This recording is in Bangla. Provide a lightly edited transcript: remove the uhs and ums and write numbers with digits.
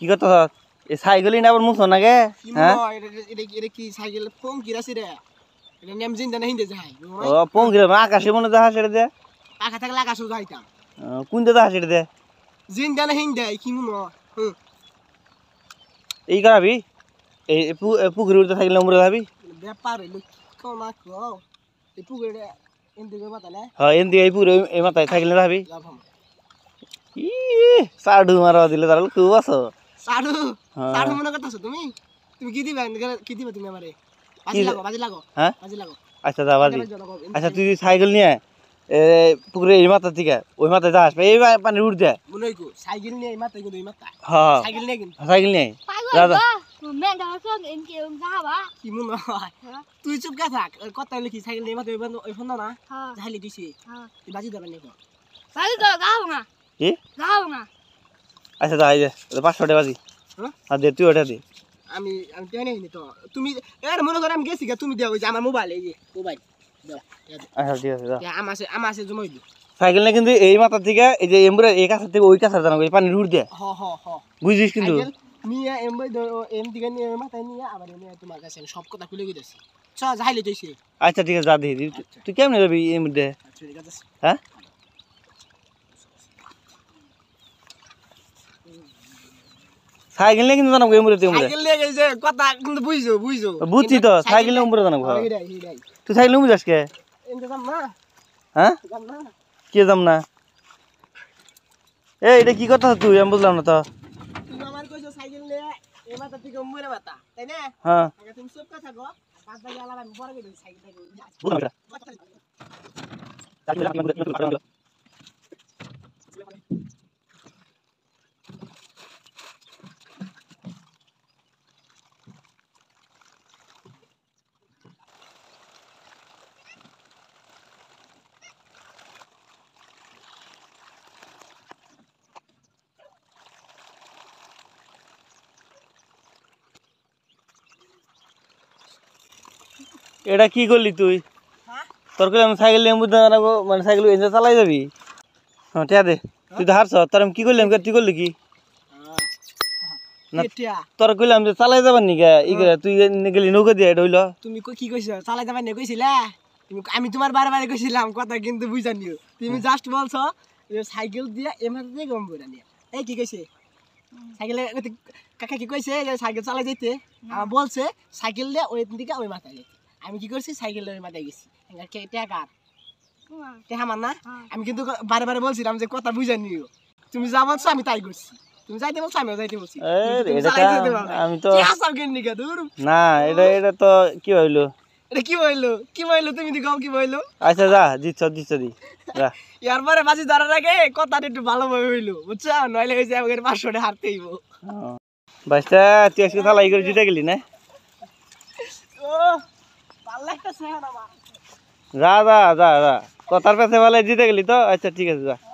কি কথা এই সাইকেলই না আবার মুছো নাগে হ্যাঁ এটা কি সাইকেল ফোন কিরাছি রে এটা নেম জিন দেনা হিন্দে যাই ও পঙ্কিরে আকাশে মনে দেখা সেটা দে পাখা থাকলে আকাশও যাইতাম কোন দে দেখা সেটা দে জিন দেনা হিন্দে কি মনে এই করাবি এই পুকুরে উঠতে থাকলে উমরে যাবি ব্যাপার হইলো কও না কও এই পুকুরে এনদিকে মাতালে হ্যাঁ এন দিয়ে এই পুকুরে এই মাথায় থাকলে যাবি লাভাম ই সাডু মারা দিলে তাহলে খুব আছো সাডু সাডু মনে করতেছো তুমি তুমি কি দিবা তুমি আমারে বাজি লাগো হ্যাঁ বাজি লাগো আচ্ছা যা বাজি আচ্ছা তুই সাইকেল নিয়ে পুকুরে এই মাথা থেকে ওই মাথায় যাস এই পানি উঠ দে মনে হইকো সাইকেল নিয়ে এই মাথায় কিন্তু এই মাথা হ্যাঁ সাইকেল নিয়ে কিন্তু সাইকেল নিয়ে যা যা কি মনে হয় তুই চুপ কা থাক কথা লিখি সাইকেল নিয়ে মাথায় ওই ফোন না যাইলে দিছি তুই বাজি দেবেন নাকি কি আচ্ছা যা এই যে 500 টাকা বাজি আর দে তুই ওটা দে আমি দেই নাই তো তুমি এর মনে করে আমি গেছি তুমি দেও ওই যে আমার মোবাইল এই যে মোবাইল দাও আচ্ছা ঠিক আছে যা আমাসে জমাই দিও সাইকেল না কিন্তু এই মাথা থেকে এই যে এমবুরে এই কাছে থেকে ওই কাছে জানা এই পানি উঠ দে হ হ হ বুঝিস কিন্তু নিয়ে এমবই এম দিকে নিয়ে মাথায় নিয়ে আবার এনে তোমার কাছে আমি সব কথা খুলে গেছি চ যাইলে তুইছে আচ্ছা ঠিক আছে যা দিই তুই কেমনে যাবি এই মধ্যে আচ্ছা ঠিক আছে হ্যাঁ সাইকেল নিয়ে কিন্তু জানাবো এই মুহূর্তে সাইকেল নিয়ে গেছে কথা কিন্তু বুঝছো বুঝছি তো সাইকেল নিয়ে উমরে জানাবো তুই সাইকেল নিয়ে বুঝাস কে এনতে যাম না হ্যাঁ যাম না কে যাম না এই এটা কি কথা তুই আমি বুঝলাম না তো তুমি আমার কইছো সাইকেল নিয়ে এই মাথা থেকে উমরে মাথা তাই না হ্যাঁ তুমি সব কথা গো পাঁচ বাজে আলাদা আমি পরে গেছি সাইকেল এটা কি করলি তুই তোর কইলাম সাইকেল নিয়ে বুঝতে জানাবো মানে সাইকেল এনে চালাই যাবি হ্যাঁ ঠিক আছে তুই তো হারছ তোর আমি কি করলাম তুই করলি কি তোর কইলাম যে চালাই যাবার নি ই করে তুই গেলি নৌকা দিয়ে এটা হইলো তুমি কি কইছো চালাই যাবার নে কইছিলা তুমি আমি তোমার বারে কইছিলাম কথা কিন্তু বুঝা নিও তুমি জাস্ট বলছো যে সাইকেল দিয়ে এমাতে দিয়ে গম বইরা নিয়া এই কি কইছে সাইকেলে কাকা কি কইছে যে সাইকেল চালাই যাইতে আমার বলছে সাইকেল দিয়ে ওই দিকে ওই মাথায় যাইতে আমি কি করছি সাইকেল দিয়ে ওই মাথায় গেছি টাকার টাকা মান না আমি কিন্তু বারে বলছিলাম যে কথা বুঝা নিও তুমি যা বলছো আমি তাই করছি তুমি যাইতে বলছো আমিও যাইতে বলছি আমি তো না এটা তো কি হইলো এটা কি হইলো তুমি দিগাও কি হইলো আচ্ছা যা দিচ্ছ দি যা ইয়ার পরে বাজি ধরার আগে কথাটা একটু ভালোভাবে হইলো বুঝছো নইলে হইছে আমাদের 500 টাকা হারতে হইব বাইসটা তুই আজকে চালাই করে জিতে গেলি না ও ভালো লাগতেছে না যা কথার কাছে ভালো জিতে গেলি তো আচ্ছা ঠিক আছে যা